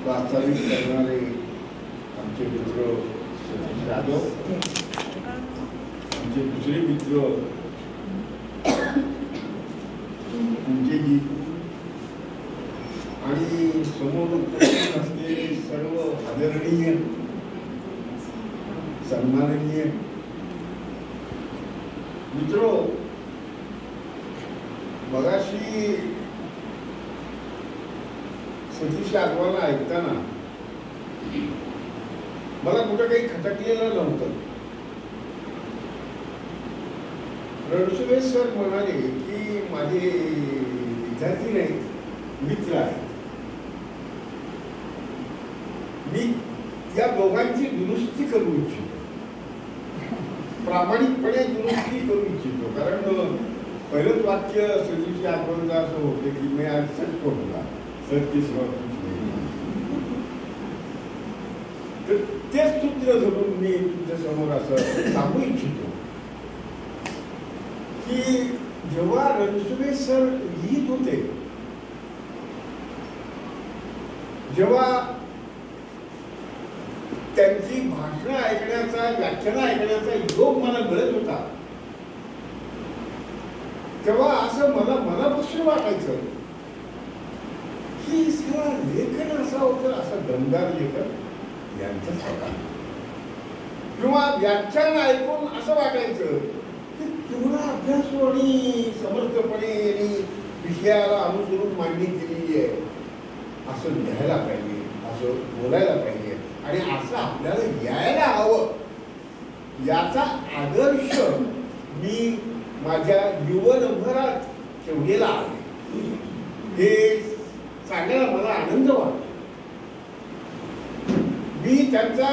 वास्तविक करणारे आमचे मित्र सतीश यादव, आमचे दुसरे मित्र कुंजेजी आणि समोर उपस्थित असलेले सर्व आदरणीय सन्माननीय मित्रो, मगाशी सतीश यादवांना ऐकताना मला कुठं काही खटकलेलं नव्हतं. रणसुभे सर म्हणाले की माझे विद्यार्थी नाही, मित्र आहेत. मी या दोघांची दुरुस्ती करू इच्छितो, प्रामाणिकपणे दुरुस्ती करू इच्छितो. कारण पहिलंच वाक्य सतीश यादवांचं असं होतं की मी आज सच बोलला, सच की तर तेच सूत्र धरून मी तुमच्या समोर असं सांगू इच्छितो की जेव्हा रणसुभे सर लिहित होते, जेव्हा त्यांची भाषणं ऐकण्याचा, व्याख्यानं ऐकण्याचा योग मला मिळत होता, तेव्हा असं मला मनापासून वाटायचं की सगळा लेखन असा होतं, असं दमदार लेखन यांचा स्वतः, किंवा व्याख्यान ऐकून असं वाटायचं की केवढा अभ्यास आणि समर्थपणे यांनी विषयाला अनुसरून मांडणी केलेली आहे, असं लिहायला पाहिजे, असं बोलायला पाहिजे आणि असं आपल्याला यायला हवं, याचा आदर्श मी माझ्या जीवनभरात ठेवलेला आहे. हे सांगायला मला आनंद वाटतो. मी त्यांचा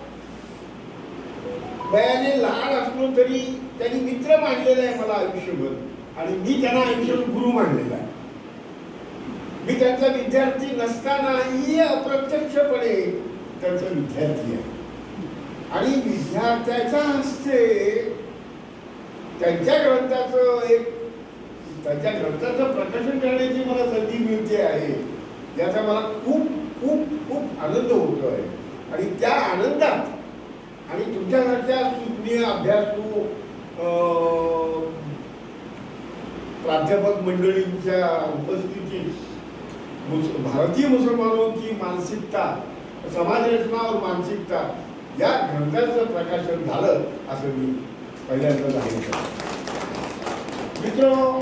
वयाने लहान असलो तरी त्यांनी मित्र मानलेला आहे मला आयुष्यभर, आणि मी त्यांना आयुष्यभर गुरु मानलेला आहे. मी त्यांचा विद्यार्थी नसतानाही अप्रत्यक्षपणे त्यांचा विद्यार्थी आहे, आणि विद्यार्थ्याच्या हस्ते त्यांच्या ग्रंथाचं प्रकाशन करण्याची मला संधी मिळते आहे, याचा मला खूप खूप खूप आनंद होतो आहे. आणि त्या आनंदात आणि तुमच्यासारख्या सुज्ञ अभ्यासू प्राध्यापक मंडळींच्या उपस्थितीत भारतीय मुसलमानों की मानसिकता, समाज रचना और मानसिकता या ग्रंथाचं प्रकाशन झालं असं मी पहिल्यांदा जाहीर करतो. मित्र,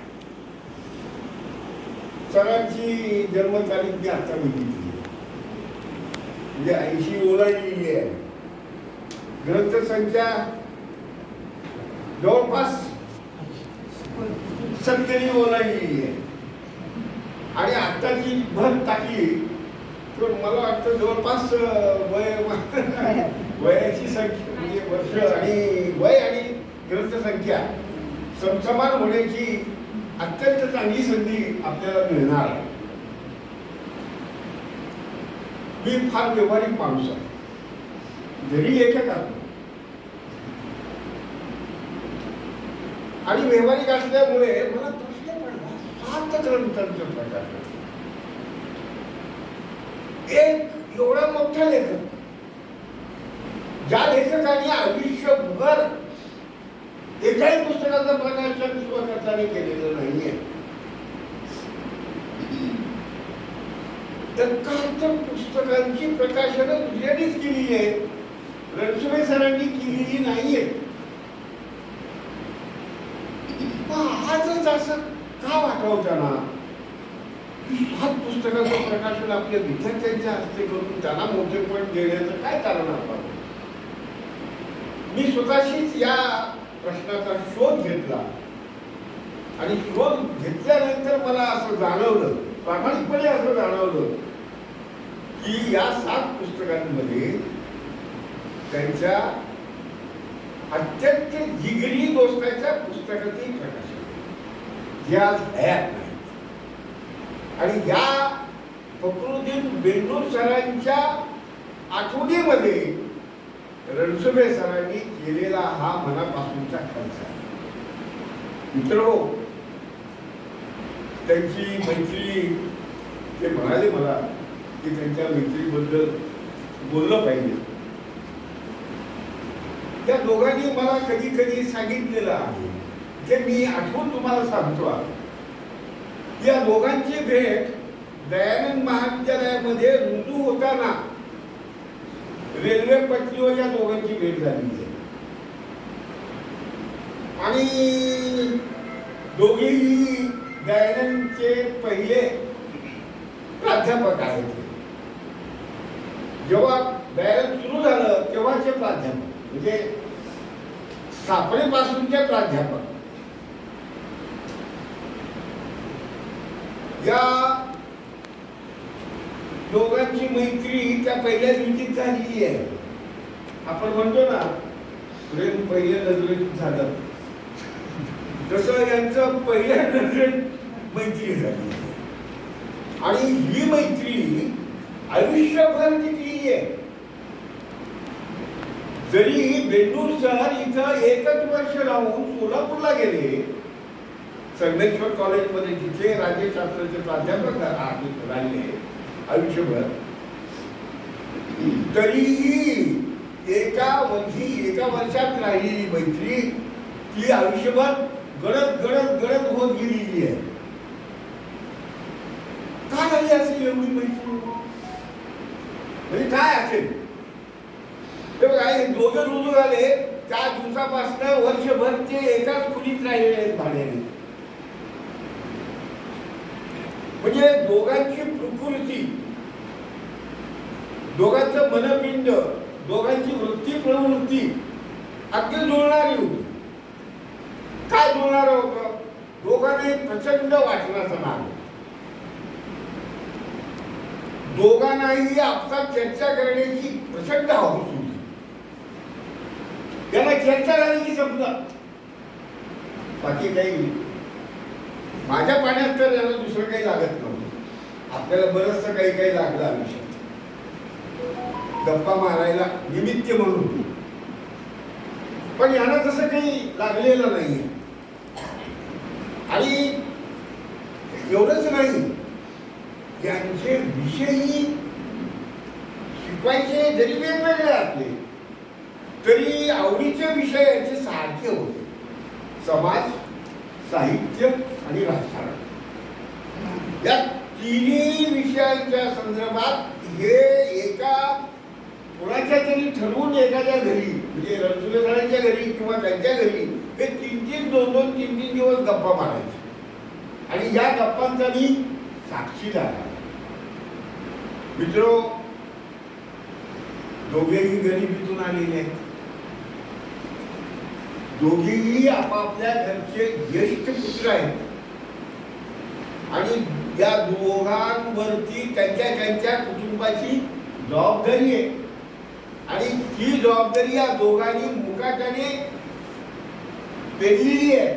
सरांची जन्मतारीख मी आता बघितली, म्हणजे 80 ओलांडलेली आहे. ग्रंथसंख्या जवळपास 70 ओलांडलेली आहे, आणि आत्ताची भर टाकली तर मला वाटतं जवळपास वयाची संख्या म्हणजे वर्ष आणि वय आणि ग्रंथसंख्या समसमान होण्याची अत्यंत चांगली संधी आपल्याला मिळणार आहे. मी फार व्यवहारिक माणूस आहे, जरी लेखक आहे, आणि व्यवहारिक असल्यामुळे मला प्रश्न पडला 7 ग्रंथांचं प्रकाशन. एक एवढा मोठा लेखक, ज्या लेखकाने आयुष्यभर एकाही पुस्तकाचं प्रकाशन स्वतःने केलेलं नाहीये, तर पुस्तकांची प्रकाशनं दुसऱ्यानेच केलेली आहेत, रणसुभे सरांनी केलेली नाहीये. आजच असं का वाटावं त्यांना? 7 पुस्तकाचं प्रकाशन आपल्या विद्यार्थ्यांच्या हस्ते करून त्यांना मोठेपण देण्याचं काय कारण आपण? मी स्वतःशीच या प्रश्नाचा शोध घेतला, आणि शोध घेतल्यानंतर मला असं जाणवलं, प्रामाणिकपणे असं जाणवलं की या 7 पुस्तकांमध्ये त्यांच्या अत्यंत जिगरी दोस्ताच्या पुस्तकातील प्रकाशन जे आज हयात नाही. आणि या फखरुद्दीन बेंडूर सरांच्या आठवणीमध्ये रणसुभे सरांनी केलेला हा मनापासूनचा खर्च आहे. मित्र, त्यांची मैत्री, ते म्हणाले मला की त्यांच्या मैत्रीबद्दल बोललं पाहिजे. त्या दोघांनी मला कधी कधी सांगितलेलं आहे, जे मी आठवून तुम्हाला सांगतो आहे. या दोघांची भेट दयानंद महाविद्यालयामध्ये रुजू होताना रेल्वे पटरीवर या दोघांची भेट झाली आणि दोघेही दयानंदचे पहिले प्राध्यापक आहेत. जेव्हा दयानंद सुरू झालं तेव्हाचे प्राध्यापक म्हणजे सापळेपासूनचे प्राध्यापक. या दोघांची मैत्री त्या पहिल्या दिवशीच झालेली आहे. आपण म्हणतो ना प्रेम पहिल्या नजरेत झालं, तसं यांचं पहिल्या नजरेत मैत्री झाली आणि ही मैत्री आयुष्यभर टिकलेली आहे. जरी बेंडूर सर इथं एकच वर्ष राहून सोलापूरला गेले, संगमेश्वर कॉलेजमध्ये तिथे राज्यशास्त्राचे प्राध्यापक राहिले आयुष्यभर, तरीही एका वर्षात राहिलेली मैत्री ती आयुष्यभर गडद होत गेलेली आहे. काय झाली असेल एवढी मैत्री? म्हणजे काय असेल ते बघा. हे दोघं रुजू झाले त्या दिवसापासून वर्षभर ते एकाच खोलीत राहिलेले आहेत भाड्याने. म्हणजे दोघांची प्रकृती, दोघांचं मनपिंड, दोघांची वृत्ती प्रवृत्ती अगदी जुळणारी होती. काय जुळणार होतं? दोघांनी प्रचंड वाचनाचा नाद, दोघांनाही आपसात चर्चा करण्याची प्रचंड हौस होती. त्यांना चर्चा झाली की समजा बाकी काही माझ्या पाण्यात तर याला दुसरं काही लागत नव्हतं. आपल्याला बरंचसं काही लागलं आयुष्यात गप्पा मारायला निमित्त म्हणून, पण यांना तसं काही लागलेलं नाही. आणि एवढंच नाही, यांचे विषयही शिकवायचे जरी वेगवेगळे असले तरी आवडीचे विषय यांचे सारखे होते. समाज, साहित्य आणि राजकारण या तिन्ही विषयांच्या संदर्भात हे एका कोणाच्या तरी ठरवून एखाद्या घरी म्हणजे रणसुले सरांच्या घरी किंवा त्यांच्या घरी हे 3-3 दिवस गप्पा मारायचे आणि या गप्पांचा मी साक्षीदार आहे. मित्रो, दोघेही गरिबीतून आलेले आहेत. दोघेही आपापल्या घरचे ज्येष्ठ पुत्र आहेत आणि या दोघांवरती त्यांच्या कुटुंबाची जबाबदारी आहे आणि ही जबाबदारी या दोघांनी मुकाट्याने पेरलेली आहे.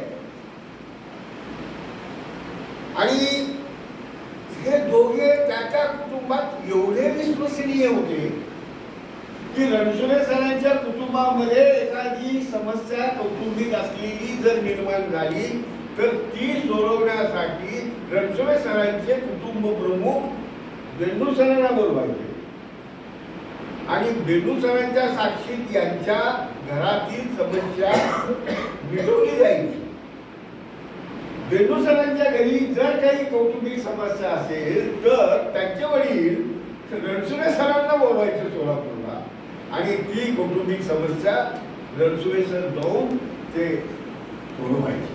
आणि हे दोघे त्याच्या कुटुंबात एवढे विश्वसनीय होते की रणसुले सरांच्या कुटुंबामध्ये एखादी समस्या कौटुंबिक असलेली जर निर्माण झाली तर ती सोडवण्यासाठी रणसुले सरांचे कुटुंब प्रमुख बेंडूर सरांना बोलवायचे आणि बेंडूर सरांच्या साक्षीत यांच्या घरातील समस्या मिटवली जायची. बेंडूर सरांच्या घरी जर काही कौटुंबिक समस्या असेल तर त्यांचे वडील रणसुले सरांना बोलवायचे सोलापूरला आणि ती कौटुंबिक समस्या रणसुले सर जाऊन ते सोडवायचे.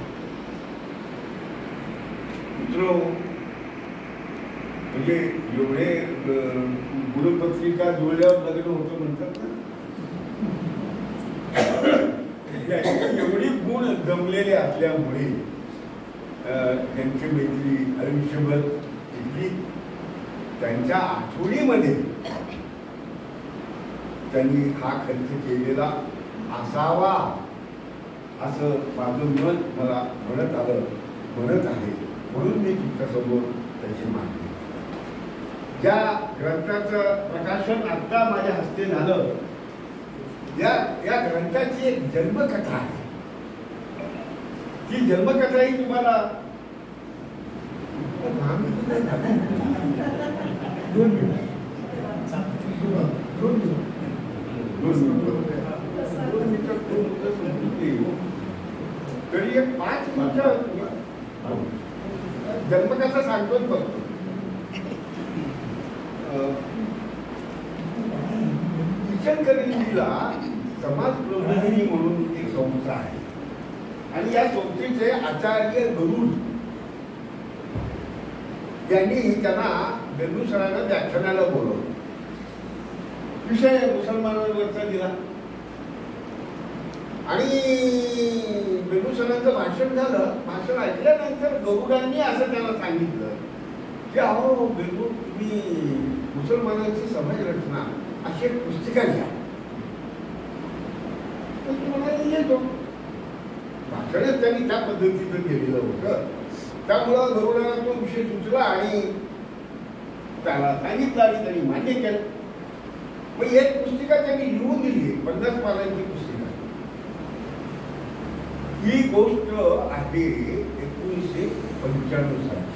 मित्रो, म्हणजे एवढे गुणपत्रिका जुळल्यावर लग्न होतं म्हणतात ना, एवढी गुण जमलेले असल्यामुळे त्यांची मैत्री आयुष्यभर टिकली. त्यांच्या आठवणीमध्ये त्यांनी हा खर्च केलेला असावा असं माझं मन मला म्हणत आहे. म्हणून मी तुमच्यासमोर त्याची मागणी. ज्या ग्रंथाचं प्रकाशन आता माझ्या हस्ते झालं या ग्रंथाची एक जन्मकथा आहे. ती जन्मकथा ही तुम्हाला तरी एक 5 मिनिटं जन्मकथा सांगतोच बघतो. इचलकरंजीला समाज प्रबोधिनी म्हणून एक संस्था आहे आणि या संस्थेचे आचार्य गरुड यांनी त्यांना बेलूसरांना व्याख्यानाला बोलवलं. विषय मुसलमानांवरचा दिला आणि बेलूसरांचं भाषण झालं. भाषण ऐकल्यानंतर गरुडांनी असं त्याला सांगितलं की अहो बेलू, तुम्ही मुसलमानांची समाज रचना अशी एक पुस्तिका लिहा. तर तुम्हाला येतो. भाषणच त्यांनी त्या पद्धतीचं केलेलं होतं. त्यामुळं गरुडांना तो विषय सुचला आणि त्याला सांगितलं आणि त्यांनी मान्य केलं. मग एक पुस्तिका त्यांनी लिहून दिली, 50 पानांची पुस्तिका. ही गोष्ट आहे 1995 साली.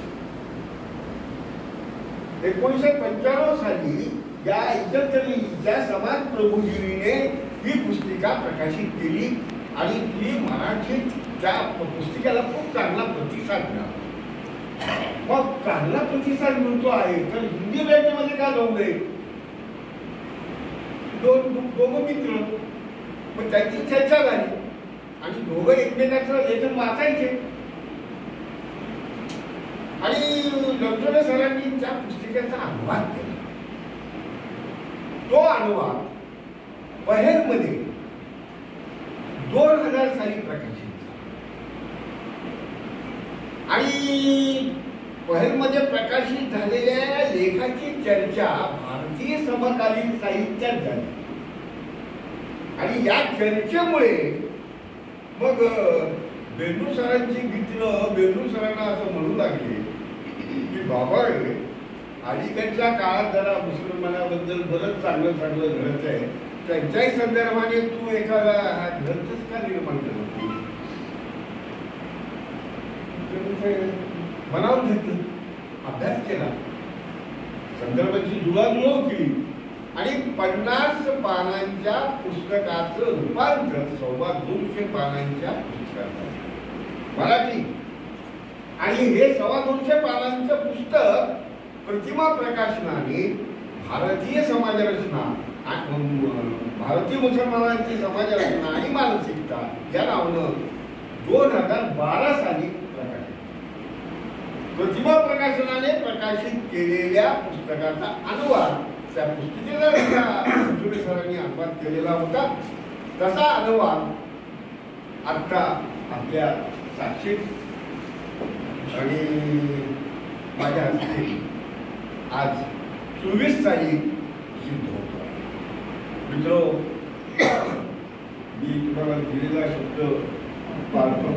1995 साली या इचलकरंजीच्या समाज प्रबोधिनीने ही पुस्तिका प्रकाशित केली आणि ती मराठीत त्या पुस्तिकेला खूप चांगला प्रतिसाद मिळाला. मग चांगला प्रतिसाद मिळतो आहे तर हिंदी भाषेमध्ये का जाऊ नये? दोघं मित्र, मग त्यांची चर्चा झाली आणि दोघं एकमेकांचं लेखन वाचायचे आणि डॉक्टर सरांनी त्या पुस्तिकेचा अनुवाद केला. तो अनुवाद पहेलमध्ये 2000 साली प्रकाशित झाला आणि पहेलमध्ये प्रकाशित झालेल्या लेखाची चर्चा भारतीय समकालीन साहित्यात झाली आणि या चर्चेमुळे मग बेलूसरांची मित्र बेलूसरांना असं म्हणू लागले की बाबा, अलीकडच्या काळात जरा मुसलमानाबद्दल बरंच चांगलं घडत आहे, त्यांच्याही संदर्भाने तू एखादा हा ग्रंथच का निर्माण करतो? मनावर घेतलं, अभ्यास केला, संदर्भाची जुळवाजुळव केली आणि 50 पानांच्या पुस्तकाचं रूपांतर 250 पानांच्या पुस्तकात मराठी. आणि हे 250 पानांचं पुस्तक प्रतिमा प्रकाशनाने भारतीय समाजरचना, भारतीय मुसलमानांची समाजरचना आणि मानसिकता या नावानं 2012 साली प्रकाशित. प्रतिमा प्रकाशनाने प्रकाशित केलेल्या पुस्तकाचा अनुवाद त्या पुस्तिकेला सरांनी अनुवाद केलेला होता. तसा अनुवाद आता आपल्या साक्षीत आणि माझ्या हस्ते आज 24 साली सिद्ध होतो. मित्र, मी तुम्हाला दिलेला शब्द पाळतो.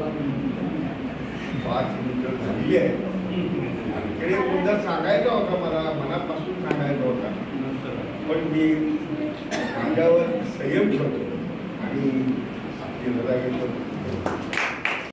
5 मिनिटं झाली आहे. आणखी एक मुद्दा सांगायचा होता, मला मनापासून सांगायचा होता, पण मी माझ्यावर संयम ठेवतो आणि आपली